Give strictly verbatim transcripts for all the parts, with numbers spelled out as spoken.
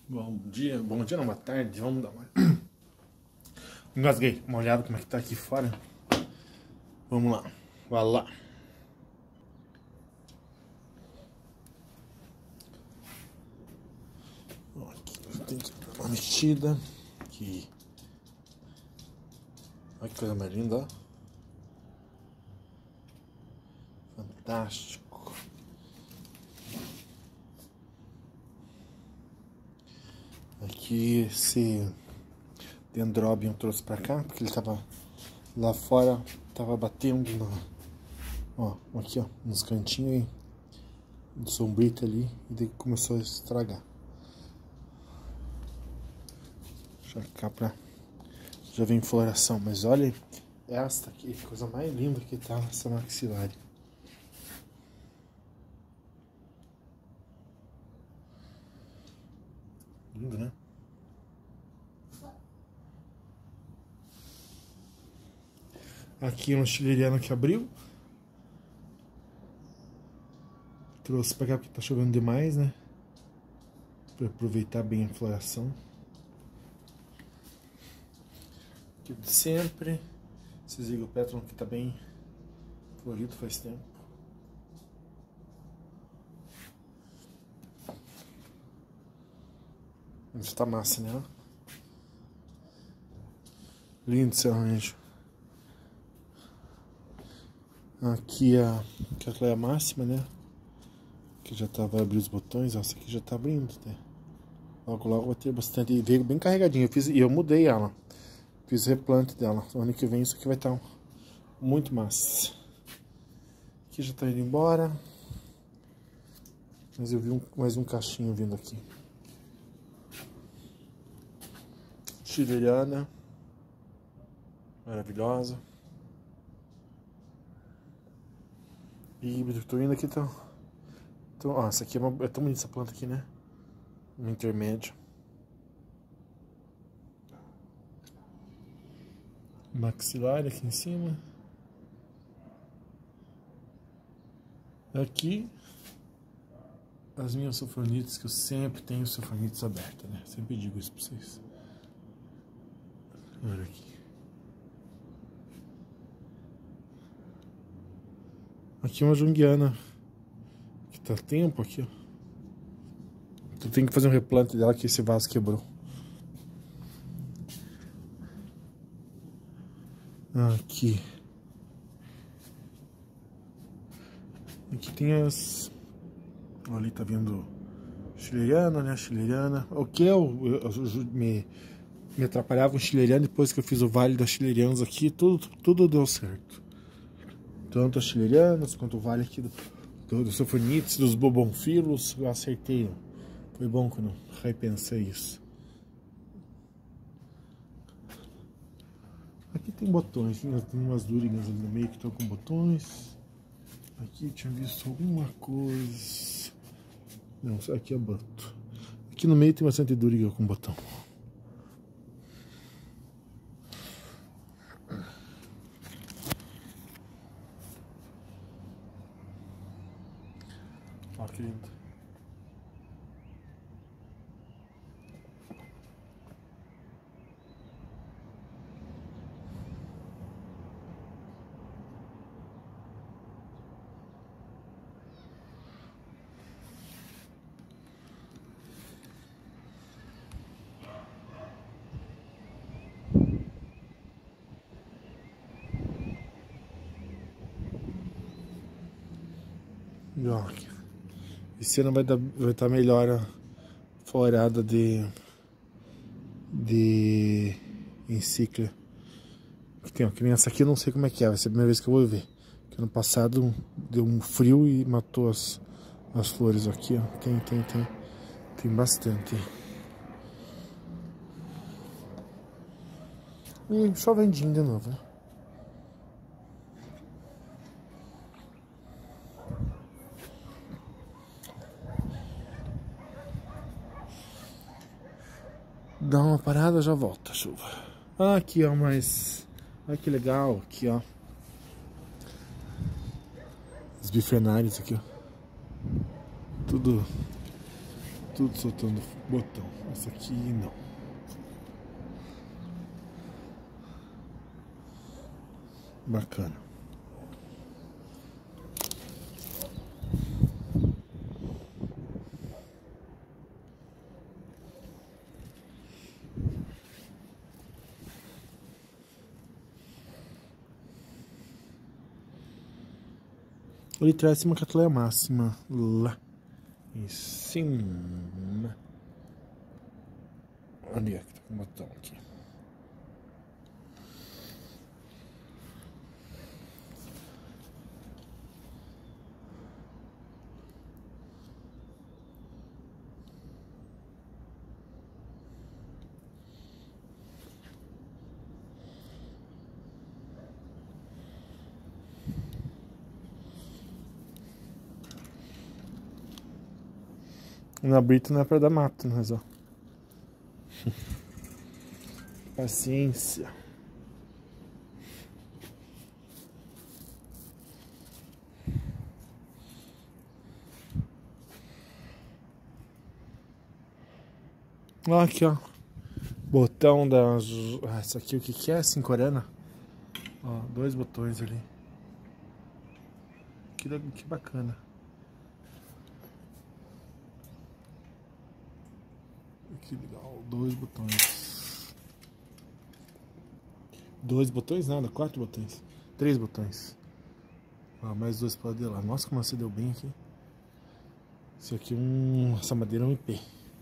Bom dia, bom dia não, boa tarde, vamos dar uma... Engasguei, uma olhada como é que tá aqui fora. Vamos lá, vai lá. Aqui tem que dar uma mexida. Aqui. Olha que coisa mais linda, ó. Fantástico. Aqui esse dendrobium eu trouxe pra cá, porque ele tava lá fora, tava batendo no, ó, aqui ó, nos cantinhos aí, do sombrito ali, e daí começou a estragar. Deixa eu cá pra... já vem floração, mas olha esta aqui, coisa mais linda que tá essa maxilária. Lindo, né? Aqui é um chileriano que abriu. Trouxe pra cá porque tá chovendo demais, né? Pra aproveitar bem a floração. Aqui de sempre. Esse zigopetron que tá bem florido faz tempo. Isso tá massa, né? Lindo esse arranjo. Aqui a Cattleya máxima, né? Que já tá, vai abrir os botões. Ó, essa aqui já tá abrindo, né? Logo, logo vai ter bastante. E veio bem carregadinho. Eu fiz, e eu mudei ela. Fiz replante dela. O ano que vem isso aqui vai estar tá muito massa. Aqui já tá indo embora. Mas eu vi um, mais um cachinho vindo aqui. Chileriana. Maravilhosa. E tô indo aqui, tô... tô ó, essa aqui é, uma, é tão bonita essa planta aqui, né? Um intermédio. Maxilar aqui em cima. Aqui as minhas sofronites, que eu sempre tenho sofronites abertas, né? Sempre digo isso pra vocês. Olha aqui. Aqui é uma junguiana que tá tempo aqui, ó. Tu tem que fazer um replante dela que esse vaso quebrou. Aqui. Aqui tem as... ali tá vendo chileriana, né? Chileriana. O que eu, eu, eu me, me atrapalhava o chileriano depois que eu fiz o vale das chilerianas aqui, tudo, tudo deu certo. Tanto as chilerianas quanto o vale aqui do, do, dos sofronites, dos bobonfilos, eu acertei. Foi bom quando eu repensei isso. Aqui tem botões, tem umas durigas ali no meio que estão com botões. Aqui eu tinha visto alguma coisa. Não, aqui é boto. Aqui no meio tem bastante duriga com botão. Ó, que lindo. E ó, esse ano vai dar, vai estar melhor a florada de de encíclia. Tem, ó, que nem essa aqui eu não sei como é que é, vai ser a primeira vez que eu vou ver. Porque ano passado deu um frio e matou as, as flores aqui, ó. Tem, tem, tem, tem bastante. E chovendinho de novo, né? Dá uma parada, já volta a chuva. Ah, aqui ó, mas... olha que legal, aqui ó. Os bifenários aqui ó. Tudo tudo soltando botão. Essa aqui não. Bacana. Ele traz uma cataleia máxima lá em cima. Onde é que tá com o botão aqui? Na brita não é pra dar mato, mas ó. Paciência. Ó, aqui ó. Botão das... Ah, essa aqui o que que é? Cincorana? Ó, dois botões ali. Que, que bacana. Que legal, dois botões. Dois botões? Nada, quatro botões. Três botões. Ó, mais dois para lá. Nossa, como você deu bem aqui. Isso aqui é um... Essa madeira é um I P.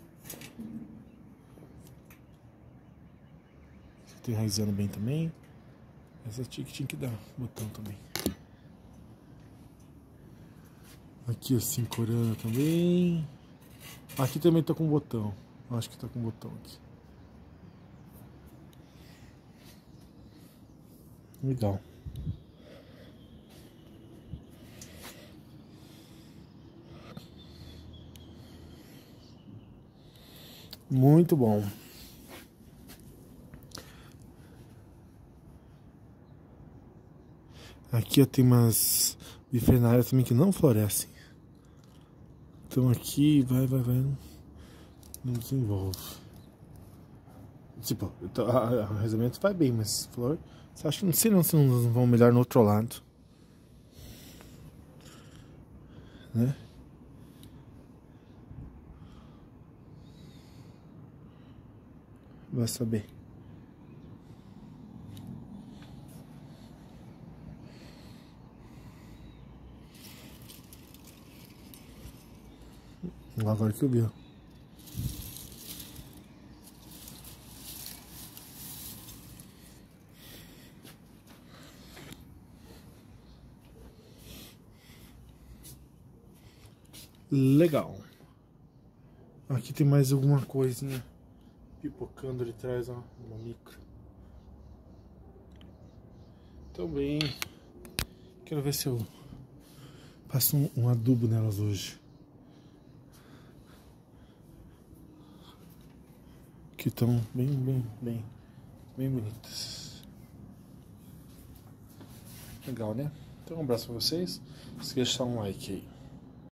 Tem raizando bem também. Essa aqui que tinha que dar botão também. Aqui assim, corando também. Aqui também tá com botão. Acho que tá com botão aqui. Legal. Muito bom. Aqui ó, tem umas bifrenárias também que não florescem. Então aqui vai, vai, vai. Não desenvolve. Tipo, o arraisamento vai bem, mas flor. Você acha que não sei não se não vão melhor no outro lado. Né? Vai saber. Agora que eu vi, ó. Legal. Aqui tem mais alguma coisinha pipocando ali atrás, ó, uma micro. Também quero ver se eu faço um, um adubo nelas hoje. Que estão bem, bem, bem, bem bonitas. Legal, né? Então um abraço pra vocês. Não esqueça de deixar um like aí.